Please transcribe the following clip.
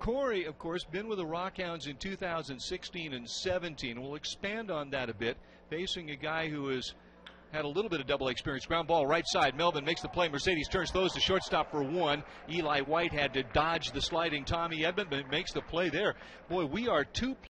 Corey, of course, been with the RockHounds in 2016 and 17. We'll expand on that a bit, facing a guy who has had a little bit of double experience. Ground ball right side. Melvin makes the play. Mercedes turns, throws to shortstop for one. Eli White had to dodge the sliding Tommy Edmond, but makes the play there. Boy, we are two